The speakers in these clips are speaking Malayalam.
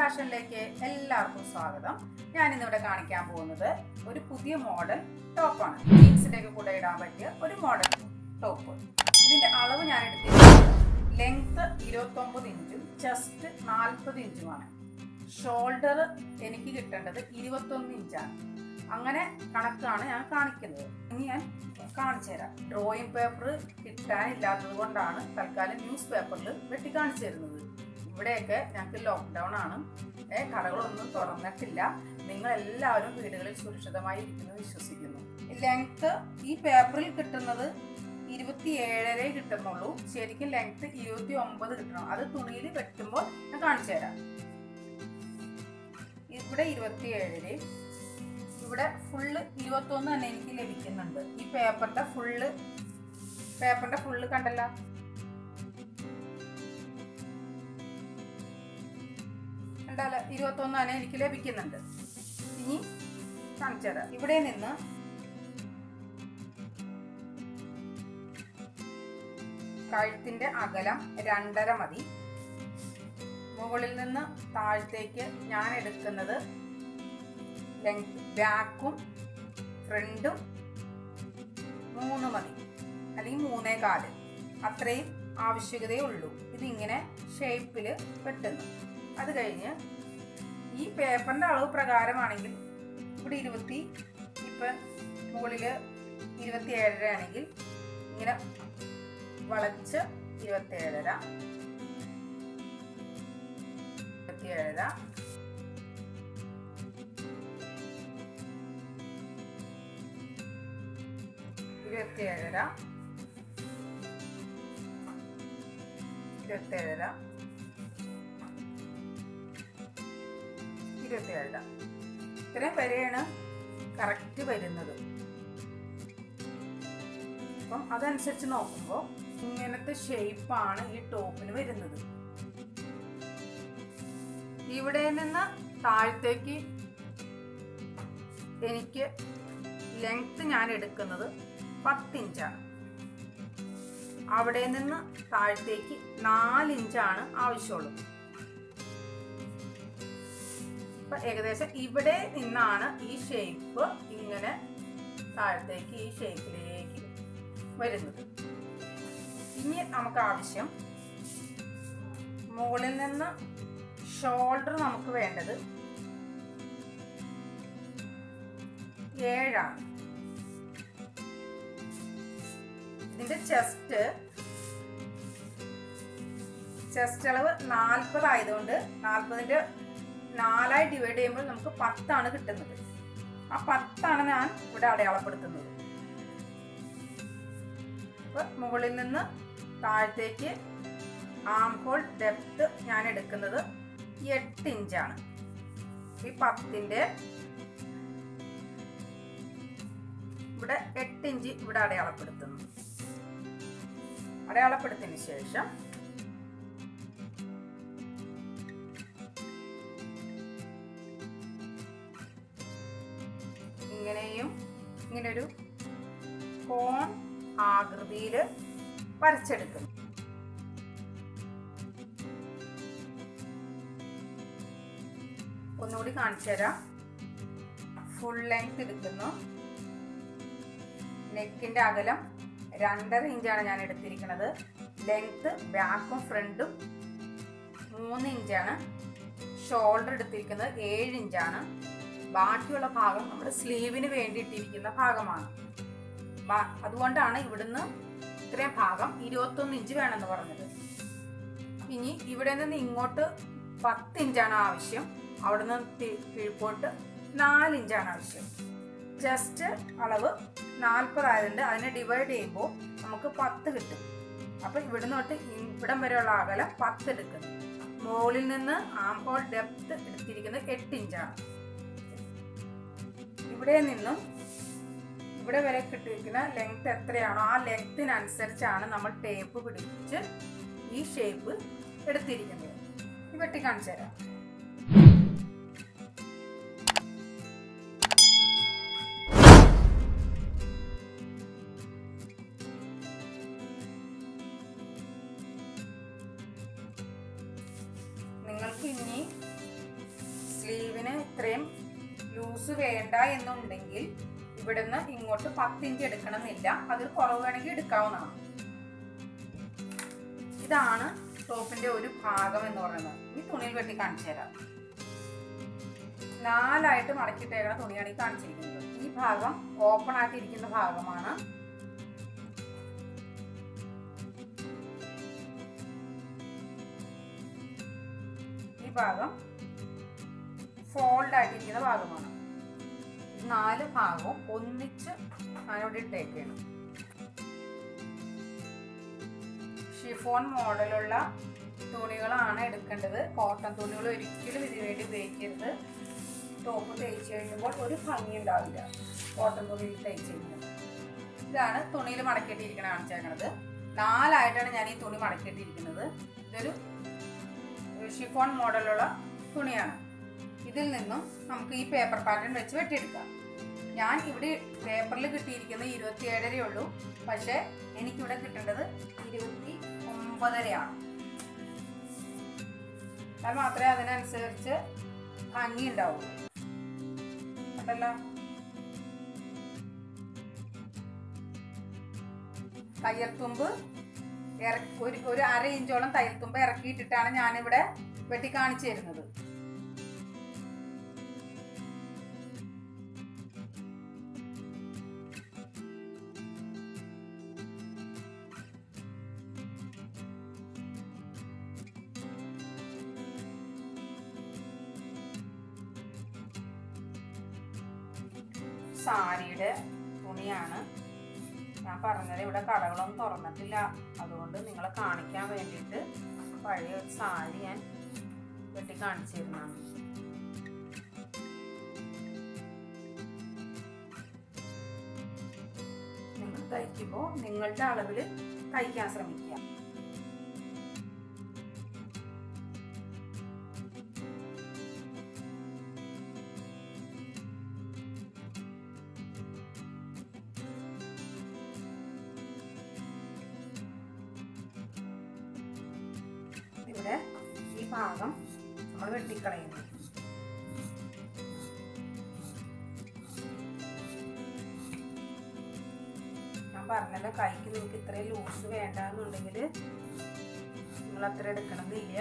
ഫാഷനിലേക്ക് എല്ലാവർക്കും സ്വാഗതം. ഞാൻ ഇന്നിവിടെ കാണിക്കാൻ പോകുന്നത് ഒരു പുതിയ മോഡൽ ടോപ്പാണ്. ജീൻസിന്റെ കൂടെ ഇടാൻ പറ്റിയ ഒരു മോഡൽ ടോപ്പ്. ഇതിന്റെ അളവ് ഞാൻ എടുത്തിരിക്കുന്നത് ലെങ്ത് 29 ഇഞ്ചും ചെസ്റ്റ് 40 ഇഞ്ചുമാണ്. ഷോൾഡർ എനിക്ക് കിട്ടേണ്ടത് 21 ഇഞ്ചാണ്. അങ്ങനെ കണക്കാണ് ഞാൻ കാണിക്കുന്നത്. ഇനി ഞാൻ കാണിച്ചു തരാം. ഡ്രോയിങ് പേപ്പർ കിട്ടാനില്ലാത്തത് കൊണ്ടാണ് തൽക്കാലം ന്യൂസ് പേപ്പറിൽ വെട്ടി കാണിച്ചു തരുന്നത്. ഇവിടെയൊക്കെ ഞങ്ങൾക്ക് ലോക്ക്ഡൗൺ ആണ്, കടകളൊന്നും തുറന്നിട്ടില്ല. നിങ്ങൾ എല്ലാവരും വീടുകളിൽ സുരക്ഷിതമായി ഇരിക്കുന്നു വിശ്വസിക്കുന്നു. ലെങ്ത് ഈ പേപ്പറിൽ കിട്ടുന്നത് 27 കിട്ടുന്നുള്ളൂ. ശരിക്കും ലെങ്ത് 29 കിട്ടണം. അത് തുണിയിൽ വെട്ടുമ്പോൾ ഞാൻ കാണിച്ചു തരാം. ഇവിടെ 27, ഇവിടെ ഫുള്ള് 21 തന്നെ എനിക്ക് ലഭിക്കുന്നുണ്ട്. ഈ പേപ്പറിന്റെ ഫുള്ള് കണ്ടല്ല. കണ്ടാല് 21 തന്നെ എനിക്ക് ലഭിക്കുന്നുണ്ട്. ഇനി കാണിച്ചു തരാം. ഇവിടെ നിന്ന് കഴുത്തിന്റെ അകലം 2.5 മതി. മുകളിൽ നിന്ന് താഴത്തേക്ക് ഞാൻ എടുക്കുന്നത് ബാക്കും ഫ്രണ്ടും 3 മതി, അല്ലെങ്കിൽ 3.25. അത്രയും ആവശ്യകതയേ ഉള്ളൂ. ഇതിങ്ങനെ ഷേപ്പിൽ വെട്ടുന്നു. അത് കഴിഞ്ഞ് ഈ പേപ്പറിന്റെ അളവ് പ്രകാരമാണെങ്കിൽ ഇവിടെ ഇപ്പം മുകളിൽ 27 ആണെങ്കിൽ ഇങ്ങനെ വളച്ച് 27, 27, 27, 27, 27. ഇത്രയും വരെയാണ് കറക്റ്റ് വരുന്നത്. അപ്പം അതനുസരിച്ച് നോക്കുമ്പോൾ ഇങ്ങനത്തെ ഷേപ്പാണ് ഈ ടോപ്പിന് വരുന്നത്. ഇവിടെ നിന്ന് താഴത്തേക്ക് എനിക്ക് ലെങ്ത് ഞാൻ എടുക്കുന്നത് 10 ഇഞ്ചാണ്. അവിടെ നിന്ന് താഴത്തേക്ക് 4 ഇഞ്ചാണ് ആവശ്യമുള്ളത്. അപ്പൊ ഏകദേശം ഇവിടെ നിന്നാണ് ഈ ഷേപ്പ് ഇങ്ങനെ താഴത്തേക്ക് ഈ ഷേപ്പിലേക്ക് വരുന്നത്. ഇനി നമുക്ക് ആവശ്യം മുകളിൽ നിന്ന് ഷോൾഡർ നമുക്ക് വേണ്ടത് 7 ആണ്. ഇതിന്റെ ചെസ്റ്റ് അളവ് 40 ആയതുകൊണ്ട് 40ന്റെ 4 ഡിവൈഡ് ചെയ്യുമ്പോൾ നമുക്ക് 10 ആണ് കിട്ടുന്നത്. ആ 10 ആണ് ഞാൻ ഇവിടെ അടയാളപ്പെടുത്തുന്നത്. അപ്പൊ മുകളിൽ നിന്ന് താഴത്തേക്ക് ആം ഹോൾ ഡെപ്ത് ഞാൻ എടുക്കുന്നത് 8 ഇഞ്ചാണ്. ഈ 10ന്റെ ഇവിടെ 8 ഇഞ്ച് ഇവിടെ അടയാളപ്പെടുത്തുന്നു. അടയാളപ്പെടുത്തിയതിനു ശേഷം ഇങ്ങനൊരു കോൺ ആകൃതിയിൽ വരച്ചെടുക്കുന്നു. ഒന്നുകൂടി കാണിച്ചു തരാം. ഫുൾ ലെങ്ത് എടുക്കുന്നു. നെക്കിന്റെ അകലം 2.5 ഇഞ്ചാണ് ഞാൻ എടുത്തിരിക്കുന്നത്. ലെങ്ത് ബാക്കും ഫ്രണ്ടും 3 ഇഞ്ചാണ്. ഷോൾഡർ എടുത്തിരിക്കുന്നത് 7 ഇഞ്ചാണ്. ബാക്കിയുള്ള ഭാഗം നമ്മുടെ സ്ലീവിന് വേണ്ടിയിട്ടിരിക്കുന്ന ഭാഗമാണ്. അതുകൊണ്ടാണ് ഇവിടുന്ന് ഇത്രയും ഭാഗം 21 ഇഞ്ച് വേണമെന്ന് പറഞ്ഞത്. ഇനി ഇവിടെ നിന്ന് ഇങ്ങോട്ട് 10 ഇഞ്ചാണ് ആവശ്യം. അവിടെ നിന്ന് കീഴ്പോട്ട് 4 ഇഞ്ചാണ് ആവശ്യം. ചെസ്റ്റ് അളവ് 40 ആയതുകൊണ്ട് അതിനെ ഡിവൈഡ് ചെയ്യുമ്പോൾ നമുക്ക് 10 കിട്ടും. അപ്പൊ ഇവിടുന്ന് തൊട്ട് ഇവിടം വരെയുള്ള അകലം 10 എടുക്കുന്നു. മുകളിൽ നിന്ന് ആം ഹോൾ ഡെപ്ത് എടുത്തിരിക്കുന്നത് 8 ഇഞ്ചാണ്. ഇവിടെ നിന്നും ഇവിടെ വരെ കിട്ടിയിരിക്കുന്ന ലെങ്ത് എത്രയാണോ ആ ലെങ്ത്തിനനുസരിച്ചാണ് നമ്മൾ ടേപ്പ് പിടിച്ച് ഈ ഷേപ്പ് എടുത്തിരിക്കുന്നത്. വെട്ടി കാണിച്ചു തരാം. നിങ്ങൾക്ക് ഇനി ഇത്രയും ലൂസ് വേണ്ട എന്നുണ്ടെങ്കിൽ ഇവിടുന്ന് ഇങ്ങോട്ട് 10 ഇഞ്ച് എടുക്കണമെന്നില്ല, അതിൽ കുറവ് വേണമെങ്കിൽ എടുക്കാവുന്നതാണ്. ഇതാണ് ടോപ്പിന്റെ ഒരു ഭാഗം എന്ന് പറയുന്നത്. ഈ തുണിയിൽ വെട്ടി കാണിച്ചു തരാം. 4 മടക്കിയിട്ടേക്കുന്ന തുണിയാണ് ഈ കാണിച്ചിരിക്കുന്നത്. ഈ ഭാഗം ഓപ്പൺ ആയിട്ടിരിക്കുന്ന ഭാഗമാണ്. ഈ ഭാഗം ഫോൾഡ് ആയിട്ടിരിക്കുന്ന ഭാഗമാണ്. 4 ഭാഗവും ഒന്നിച്ച് ഞാനിവിടെ ഇട്ടേക്കാണ്. ഷിഫോൺ മോഡലുള്ള തുണികളാണ് എടുക്കേണ്ടത്. കോട്ടൺ തുണികൾ ഒരിക്കലും ഇതിനു വേണ്ടി ഉപയോഗിക്കരുത്. ടോപ്പ് തയ്ച്ച് കഴിയുമ്പോൾ ഒരു ഭംഗി ഉണ്ടാവില്ല കോട്ടൺ തുണിയിൽ തയ്ച്ച് കഴിഞ്ഞാൽ. ഇതാണ് തുണിയിൽ മടക്കിയിട്ടിരിക്കണ കാണിച്ചേക്കണത്. 4 ഞാൻ ഈ തുണി മടക്കിയിട്ടിരിക്കുന്നത്. ഇതൊരു ഷിഫോൺ മോഡലുള്ള തുണിയാണ്. ഇതിൽ നിന്നും നമുക്ക് ഈ പേപ്പർ പാറ്റേൺ വെച്ച് വെട്ടിയെടുക്കാം. ഞാൻ ഇവിടെ പേപ്പറിൽ കിട്ടിയിരിക്കുന്നത് 27.5 ഉള്ളൂ. പക്ഷേ എനിക്കിവിടെ കിട്ടേണ്ടത് 29.5 എന്നാൽ മാത്രമേ അതിനനുസരിച്ച് ഭംഗി ഉണ്ടാവുള്ളൂ. അതല്ല, തയ്യൽത്തുമ്പ് ഒരു 1/2 ഇഞ്ചോളം തയ്യൽത്തുമ്പ് ഇറക്കിയിട്ടിട്ടാണ് ഞാനിവിടെ വെട്ടി കാണിച്ചു തരുന്നത്. സാരിയുടെ തുണിയാണ്. ഞാൻ പറഞ്ഞത് ഇവിടെ കടകളൊന്നും തുറന്നിട്ടില്ല, അതുകൊണ്ട് നിങ്ങളെ കാണിക്കാൻ വേണ്ടിയിട്ട് പഴയ ഒരു സാരി ഞാൻ വെട്ടി കാണിച്ചു തരുന്നതാണ്. നിങ്ങൾ തയ്ക്കുമ്പോൾ നിങ്ങളുടെ അളവിൽ തയ്ക്കാൻ ശ്രമിക്കുക. ഇവിടെ ഈ ഭാഗം നമ്മൾ വെട്ടിക്കളയുന്നു. ഞാൻ പറഞ്ഞല്ലോ, കൈക്ക് നിങ്ങൾക്ക് ഇത്രയും ലൂസ് വേണ്ടെന്നുണ്ടെങ്കിൽ നിങ്ങൾ അത്ര എടുക്കണമെന്നില്ല.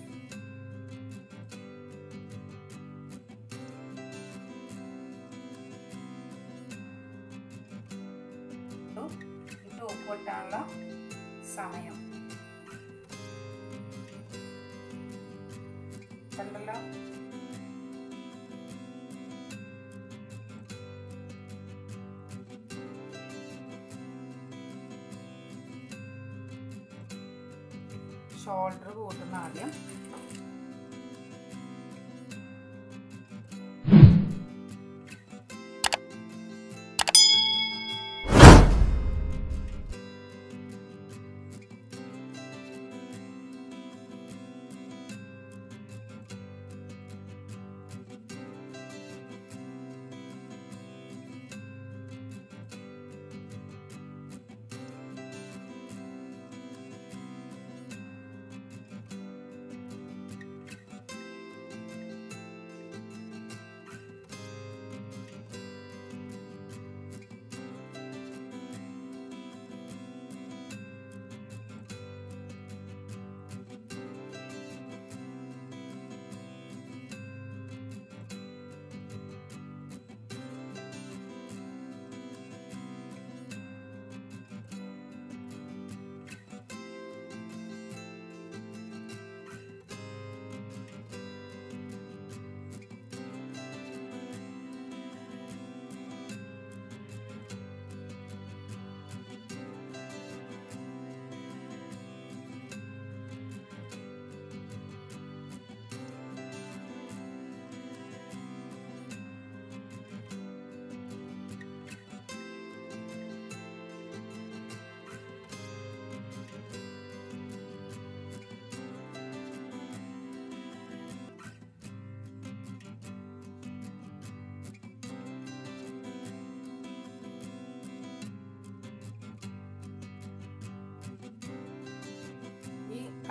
ഈ ടോപ്പ് വെട്ടാനുള്ള സമയം കണ്ടല്ലോ. ഷോൾഡർ കൂട്ടുന്ന ആദ്യം.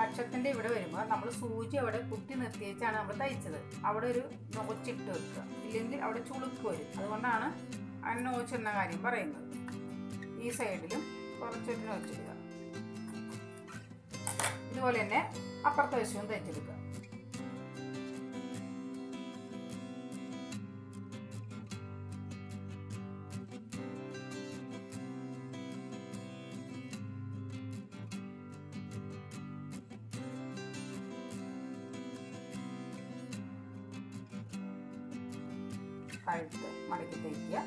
കക്ഷത്തിൻ്റെ ഇവിടെ വരുമ്പോൾ നമ്മൾ സൂചി അവിടെ കുത്തി നിർത്തിയേച്ചാണ് നമ്മൾ തയ്ച്ചത്. അവിടെ ഒരു നോച്ചിട്ട് വെക്കുക, ഇല്ലെങ്കിൽ അവിടെ ചുളുക്ക് വരും. അതുകൊണ്ടാണ് ആ നോച്ചിടുന്ന കാര്യം പറയുന്നത്. ഈ സൈഡിലും കുറച്ചൊരു നോച്ചിടുക. ഇതുപോലെ തന്നെ അപ്പുറത്തെ വശവും തയ്ച്ചെടുക്കുക. കഴുത്ത് മടക്കി തയ്ക്കുക.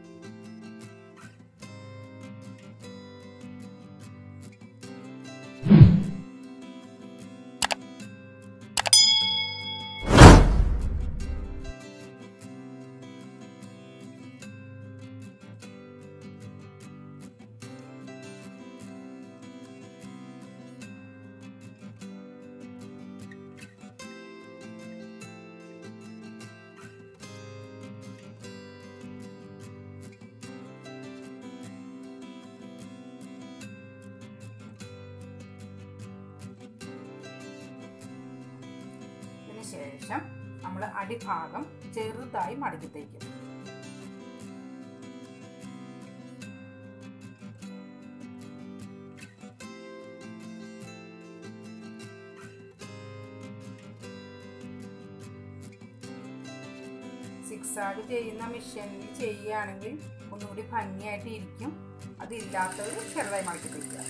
ശേഷം നമ്മൾ അടിഭാഗം ചെറുതായി മടക്കി തയ്ക്കും. സിക്സാഗ് ചെയ്യുന്ന മെഷീനിൽ ചെയ്യുകയാണെങ്കിൽ ഒന്നുകൂടി ഭംഗിയായിട്ട് ഇരിക്കും. അതില്ലാത്തവർ ചെറുതായി മടക്കി തയ്ക്കുക.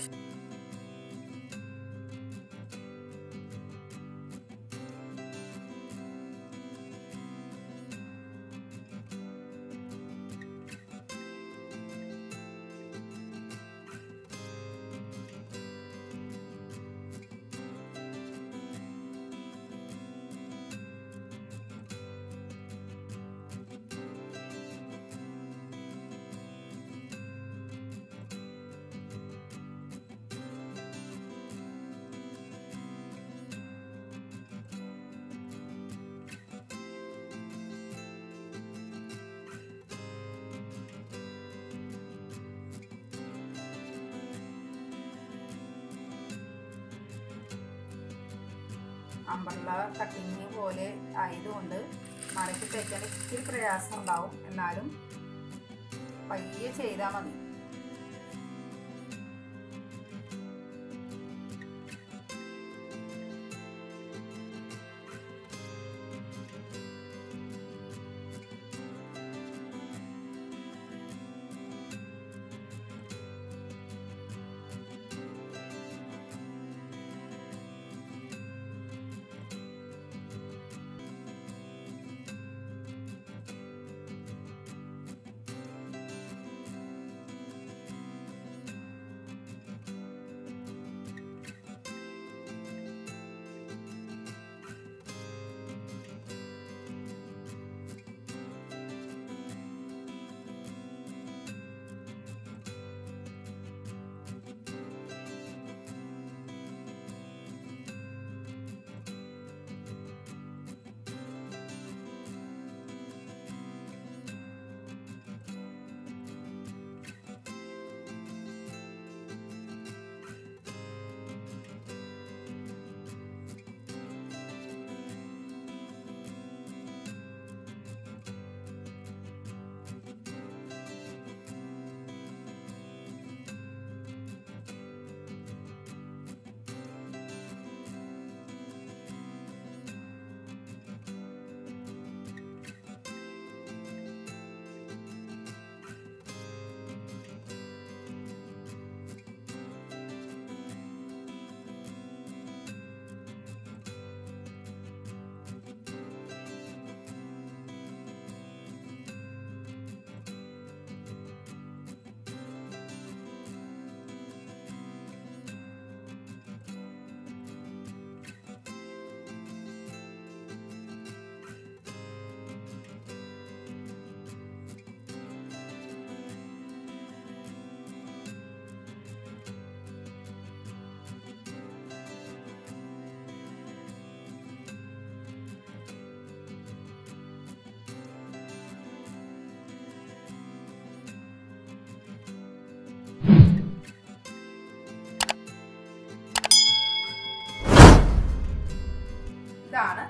അംബ്രല്ല കട്ടിങ് പോലെ ആയതുകൊണ്ട് മടക്കി തയ്ക്കാൻ ഇത്തിരി പ്രയാസം ഉണ്ടാവും. എന്നാലും പയ്യെ ചെയ്താൽ മതി.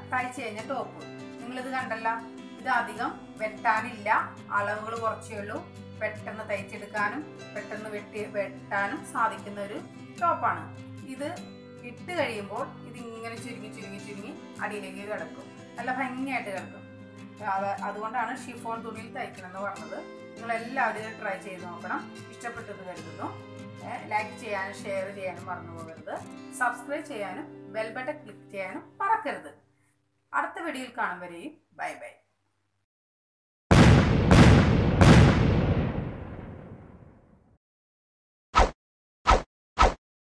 തയ്ച്ചു കഴിഞ്ഞ ടോപ്പ്. നിങ്ങളിത് കണ്ടല്ലോ, ഇത് അധികം വെട്ടാനില്ല, അളവുകൾ കുറച്ചേ ഉള്ളൂ. പെട്ടെന്ന് തയ്ച്ചെടുക്കാനും പെട്ടെന്ന് വെട്ടാനും സാധിക്കുന്ന ഒരു ടോപ്പാണ്. ഇത് ഇട്ട് കഴിയുമ്പോൾ ഇതിങ്ങനെ ചുരുങ്ങി ചുരുങ്ങി ചുരുങ്ങി അടിയിലേക്ക് കിടക്കും, നല്ല ഭംഗിയായിട്ട് കിടക്കും. അതുകൊണ്ടാണ് ഷിഫോൺ തുണിയിൽ തയ്ക്കണമെന്ന് പറഞ്ഞത്. നിങ്ങളെല്ലാവരും ഇത് ട്രൈ ചെയ്ത് നോക്കണം. ഇഷ്ടപ്പെട്ടെന്ന് കരുതുന്നു. ലൈക്ക് ചെയ്യാനും ഷെയർ ചെയ്യാനും മറന്നു പോകരുത്. സബ്സ്ക്രൈബ് ചെയ്യാനും ബെൽ ബട്ടൺ ക്ലിക്ക് ചെയ്യാനും മറക്കരുത്. അടുത്ത വീഡിയോയിൽ കാണും വരെയും ബൈ ബൈ.